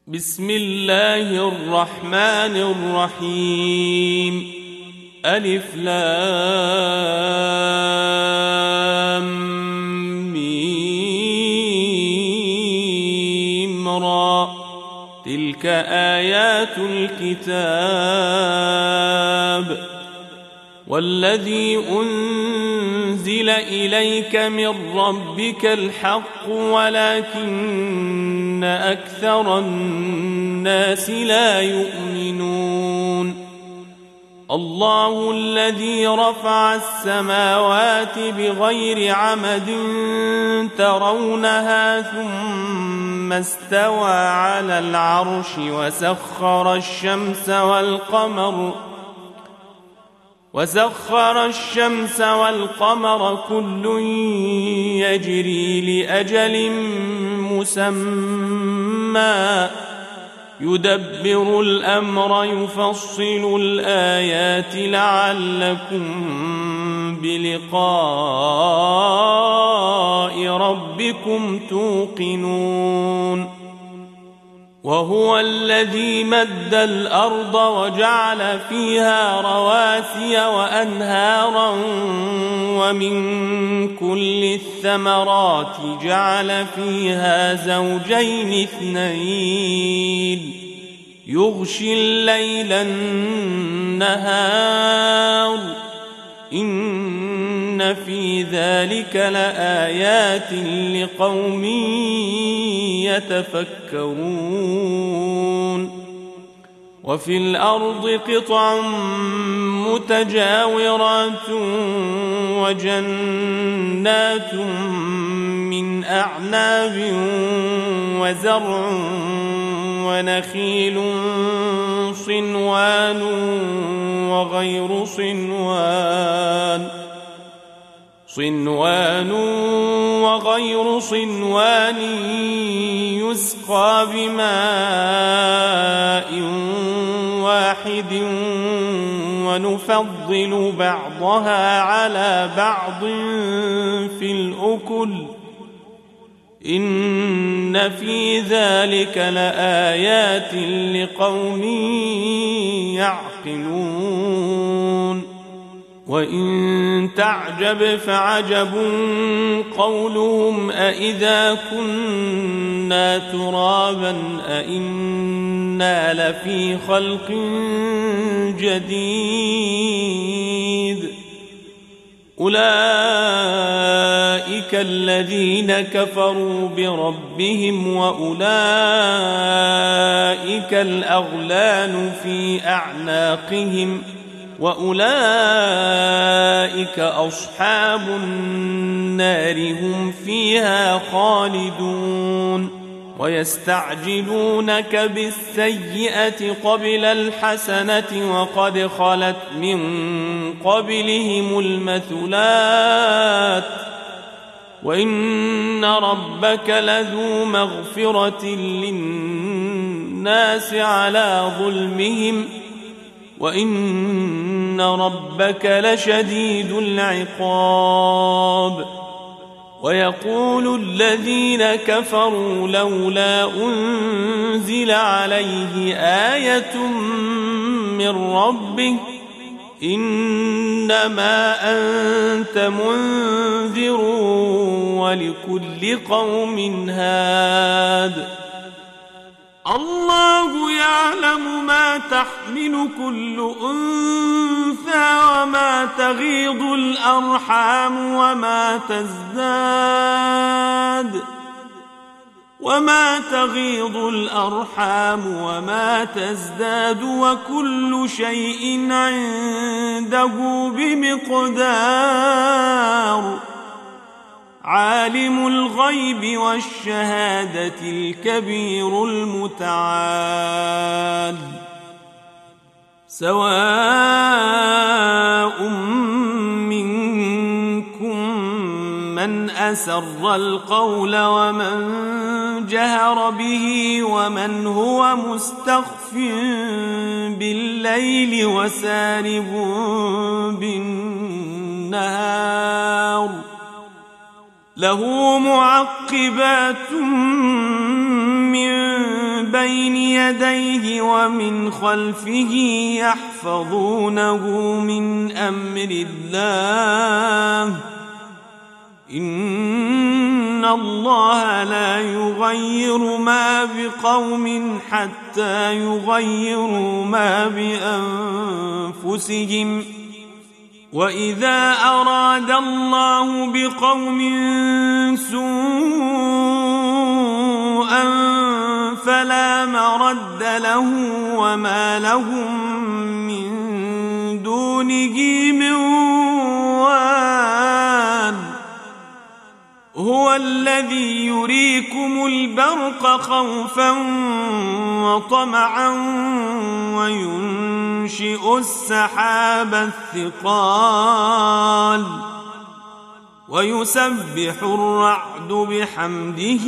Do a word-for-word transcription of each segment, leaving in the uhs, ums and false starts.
بسم الله الرحمن الرحيم. ألف لام ميم را. تلك آيات الكتاب والذي أنزل إليك من ربك الحق ولكن أكثر الناس لا يؤمنون. الله الذي رفع السماوات بغير عمد ترونها ثم استوى على العرش وسخر الشمس والقمر وسخر الشمس والقمر كل يجري لأجل مسمى يدبر الأمر يفصل الآيات لعلكم بلقاء ربكم توقنون. وهو الذي مد الأرض وجعل فيها رواسي وأنهارا ومن كل الثمرات جعل فيها زوجين اثنين يغشي الليل النهار إن في ذلك لآيات لقوم يتفكرون. وفي الأرض قطع متجاورات وجنات من أعناب وزرع ونخيل صنوان وغير صنوان صنوان وغير صنوان يسقى بماء واحد ونفضل بعضها على بعض في الأكل إن في ذلك لآيات لقوم يعقلون. وإن تعجب فعجب قولهم أإذا كنا ترابا أإنا لفي خلق جديد. أولئك الذين كفروا بربهم وأولئك الأغلال في أعناقهم وأولئك أصحاب النار هم فيها خالدون. ويستعجلونك بالسيئة قبل الحسنة وقد خلت من قبلهم المثلات وإن ربك لذو مغفرة للناس على ظلمهم وإن ربك لشديد العقاب. ويقول الذين كفروا لولا أنزل عليه آية من ربه إنما أنت منذر ولكل قوم هاد. الله يعلم ما تحمل كل أنثى وما تغيض الأرحام وما تزداد وما تغيض الأرحام وما تزداد وكل شيء عنده بمقدار. عالم الغيب والشهادة الكبير المتعال. سواء منكم من أسر القول ومن جهر به ومن هو مستخف بالليل وسارب بالنهار له معقبات من بين يديه ومن خلفه يحفظونه من أمر الله إن الله لا يغير ما بقوم حتى يغيروا ما بأنفسهم وإذا أراد الله بقوم سوءا فلا مرد له وما لهم من دونه من وال هو الذي يريكم البرق خوفا وطمعا وينشئ السحاب الثقال ويسبح الرعد بحمده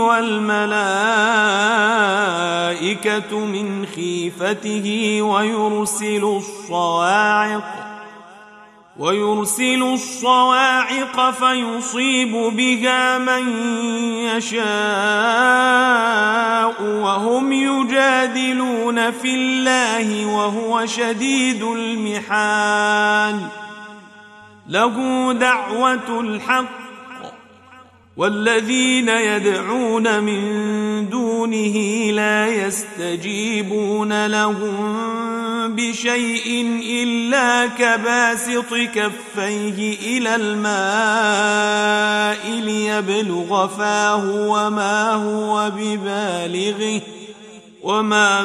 والملائكة من خيفته ويرسل الصواعق ويرسل الصواعق فيصيب بها من يشاء وهم يجادلون في الله وهو شديد المحال له دعوة الحق والذين يدعون من دونه لا يستجيبون لهم بشيء إلا كباسط كفيه إلى الماء ليبلغ فاه وما هو ببالغه وما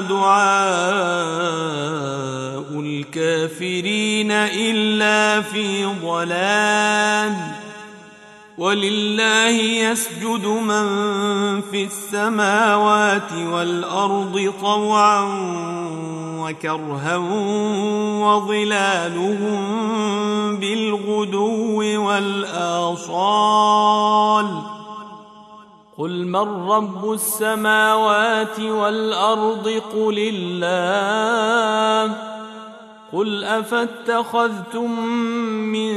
دعاء الكافرين إلا في ضلال ولله يسجد من في السماوات والأرض طوعا وكرها وظلالهم بالغدو والآصال قل من رب السماوات والأرض قل الله قل أفاتخذتم من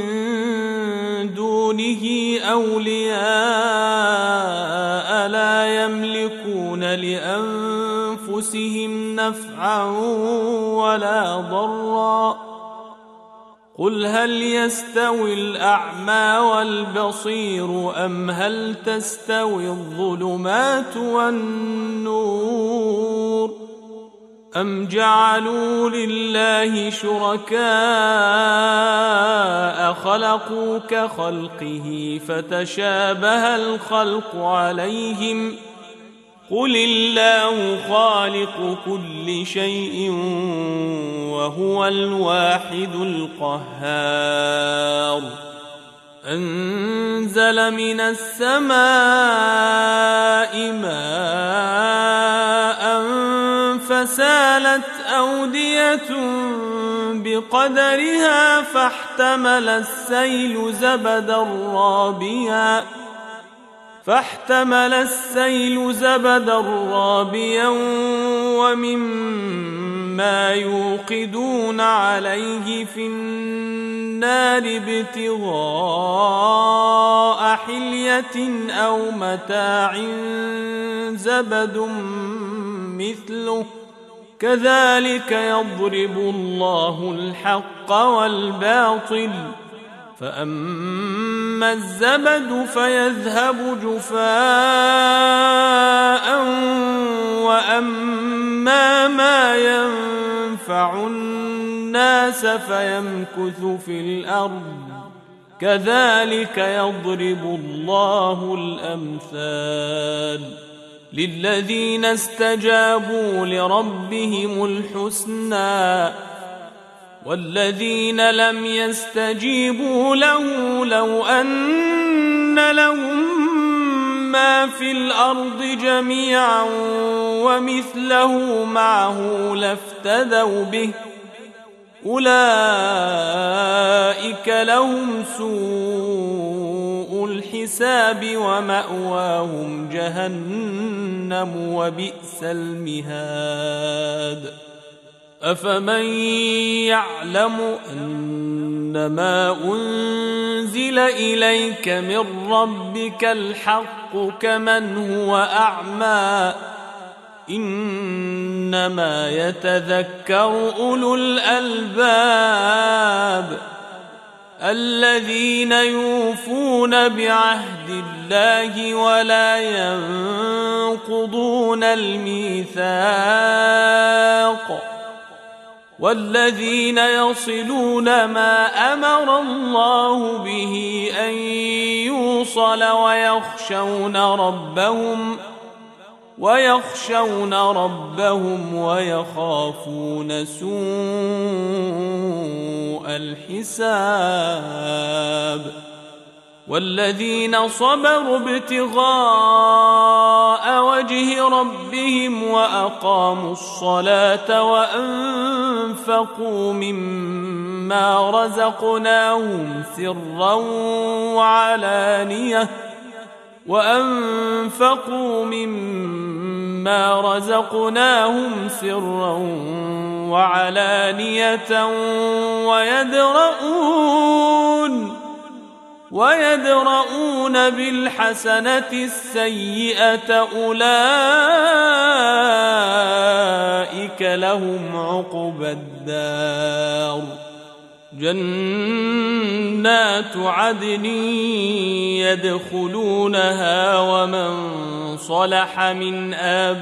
دونه أولياء لا يملكون لأنفسهم نفعا ولا ضرا قل هل يستوي الأعمى والبصير أم هل تستوي الظلمات والنور أم جعلوا لله شركاء خلقوا كخلقه فتشابه الخلق عليهم قل الله خالق كل شيء وهو الواحد القهار أنزل من السماء ماء فسالت أودية بقدرها فاحتمل السيل زبدا رابيا فاحتمل السيل زبدا رابيا ومما يوقدون عليه في النار ابتغاء حلية أو متاع زبد مثله كذلك يضرب الله الحق والباطل فأما الزبد فيذهب جفاء وأما ما ينفع الناس فيمكث في الأرض كذلك يضرب الله الأمثال للذين استجابوا لربهم الحسنى والذين لم يستجيبوا له لو أن لهم ما في الأرض جميعا ومثله معه لافتدوا به أولئك لهم سوء الحساب ومأواهم جهنم وبئس المهاد أفمن يعلم أنما أنزل إليك من ربك الحق كمن هو أعمى إنما يتذكر أولو الألباب الذين يوفون بعهد الله ولا ينقضون الميثاق والذين يصلون ما أمر الله به أن يوصل ويخشون ربهم ويخشون ربهم ويخافون سوء الحساب والذين صبروا ابتغاء وجه ربهم وأقاموا الصلاة وأنفقوا مما رزقناهم سرا وعلانية وأنفقوا مما رزقناهم سرا وعلانية ويدرؤون ويدرؤون بالحسنة السيئة أولئك لهم عقبى الدار جنات عدن يدخلونها ومن صلح من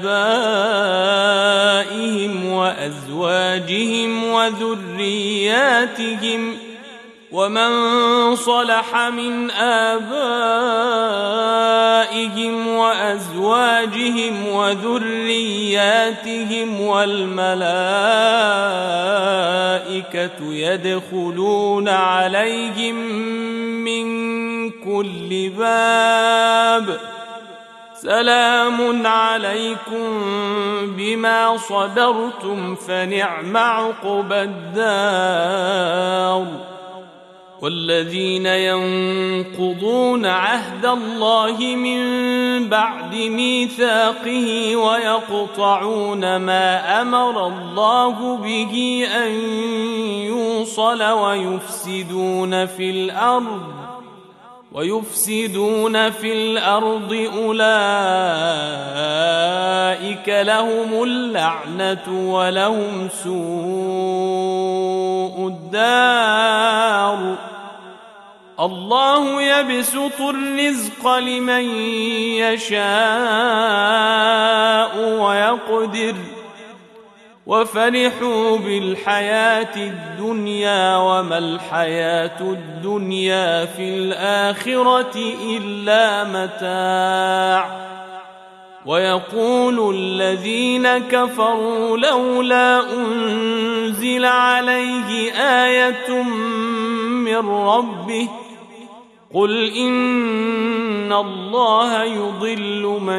آبائهم وأزواجهم وذرياتهم ومن صلح من آبائهم وأزواجهم وذرياتهم والملائكة يدخلون عليهم من كل باب سلام عليكم بما صبرتم فنعم عقبى الدار والذين ينقضون عهد الله من بعد ميثاقه ويقطعون ما أمر الله به أن يوصل ويفسدون في الأرض ويفسدون في الأرض أولئك لهم اللعنة ولهم سوء الدار الله يبسط الرزق لمن يشاء ويقدر وفرحوا بالحياة الدنيا وما الحياة الدنيا في الآخرة إلا متاع ويقول الذين كفروا لولا أنزل عليه آية من ربه قل إن الله يضل من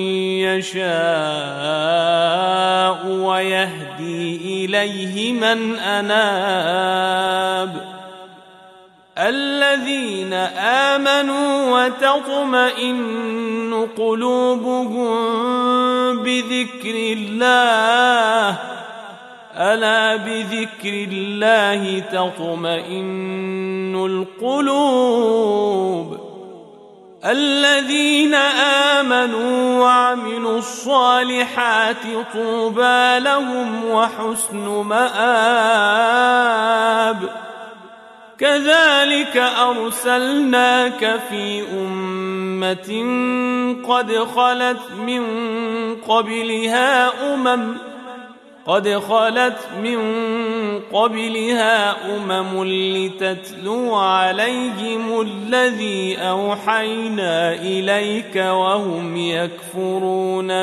يشاء ويهدي إليه من أناب الذين آمنوا وتطمئن قلوبهم بذكر الله ألا بذكر الله تطمئن القلوب الذين آمنوا وعملوا الصالحات طوبى لهم وحسن مآب كذلك أرسلناك في أمة قد خلت من قبلها أمم قد خلت من قبلها أمم لتتلو عليهم الذي أوحينا إليك وهم يكفرون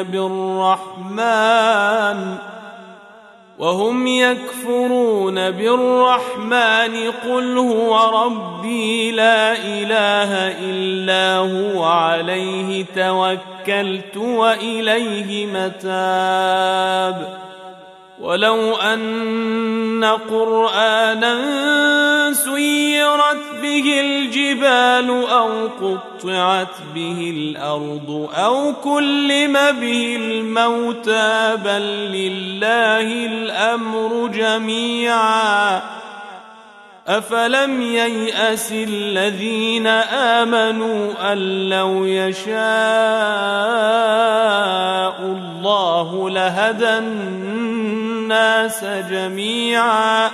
بالرحمن وهم يكفرون بالرحمن قل هو ربي لا إله إلا هو عليه توكلت وإليه متاب ولو أن قرآنا سيرت به الجبال أو قطعت به الأرض أو كلم به الموتى بل لله الأمر جميعا أفلم ييأس الذين آمنوا أن لو يشاء الله لهدى الناس جميعا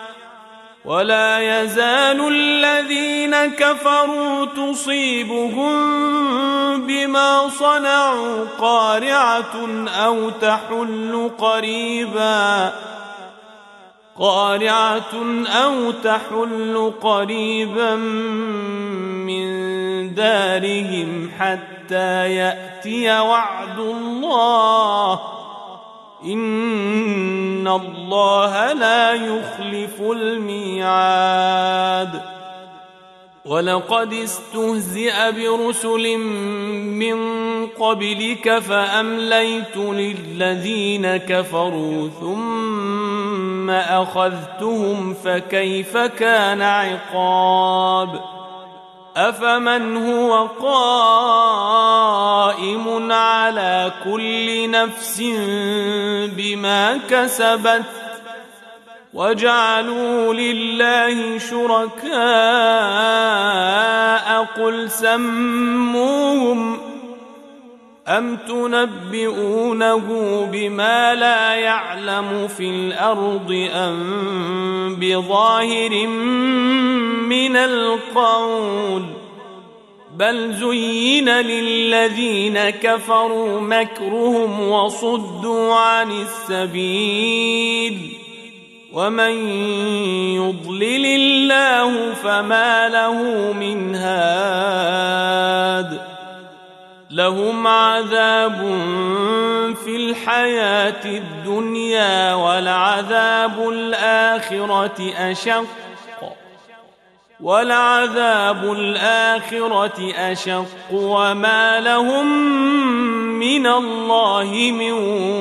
ولا يزال الذين كفروا تصيبهم بما صنعوا قارعة أو تحل قريبا قارعة أو تحل قريبا من دارهم حتى يأتي وعد الله إن الله لا يخلف الميعاد ولقد استهزئ برسل من قبلك فأمليت للذين كفروا ثم أخذتهم فكيف كان عقاب أفمن هو قائم على كل نفس بما كسبت وجعلوا لله شركاء قل سموهم أم تنبئونه بما لا يعلم في الأرض أم بظاهر من القول بل زين للذين كفروا مكرهم وصدوا عن السبيل ومن يضلل الله فما له من هاد لهم عذاب في الحياة الدنيا ولعذاب الآخرة أشق ولعذاب الآخرة أشق وما لهم من الله من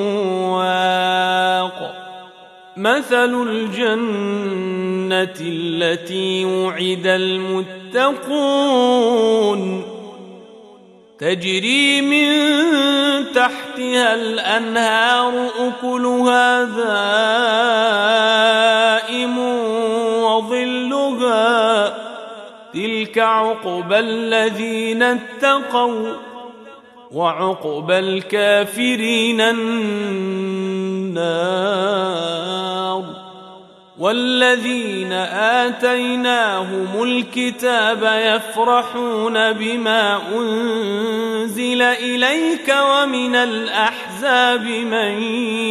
واق مثل الجنة التي وعد المتقون تجري من تحتها الأنهار أكلها دائم وظلها تلك عقبى الذين اتقوا وعقبى الكافرين النار والذين آتيناهم الكتاب يفرحون بما أنزل إليك ومن الأحزاب من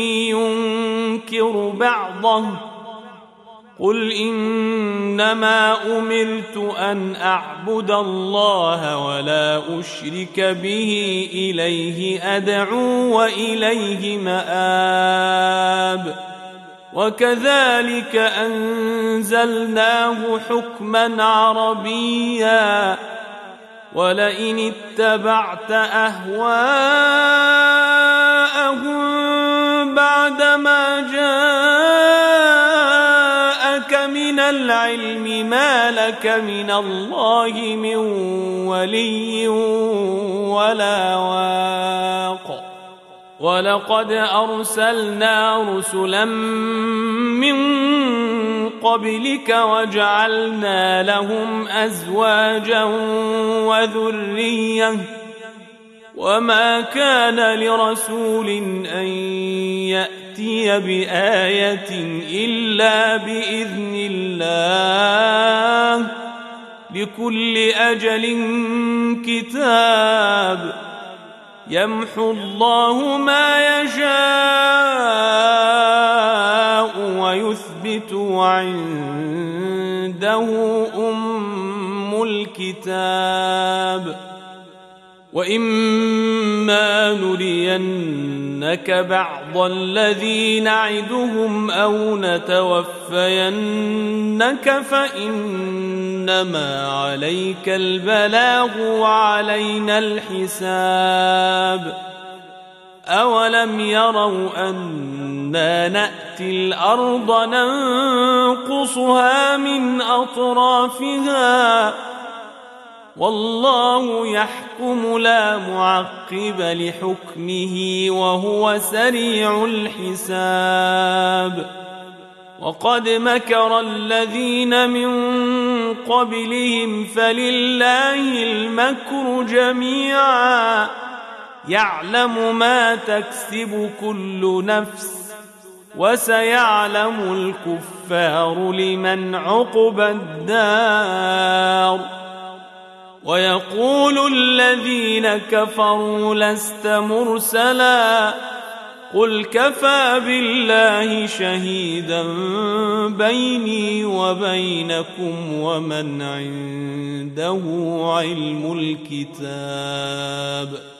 ينكر بعضه قل إنما أمرت أن أعبد الله ولا أشرك به إليه أدعو وإليه مآب وكذلك أنزلناه حكما عربيا ولئن اتبعت أهواءهم بعدما جاءك من العلم ما لك من الله من ولي ولا واق ولقد أرسلنا رسلا من قبلك وجعلنا لهم أزواجا وذرية وما كان لرسول أن يأتي بآية إلا بإذن الله لكل أجل كتاب يمحو الله ما يشاء ويثبت وعنده أم الكتاب وإما نرينك بعض الذي نعدهم أو نتوفينك فإنما عليك البلاغ وعلينا الحساب أولم يروا أنا نأتي الأرض ننقصها من أطرافها والله يحكم لا معقب لحكمه وهو سريع الحساب وقد مكر الذين من قبلهم فلله المكر جميعا يعلم ما تكسب كل نفس وسيعلم الكفار لمن عقبى الدار ويقول الذين كفروا لست مرسلا قل كفى بالله شهيدا بيني وبينكم ومن عنده علم الكتاب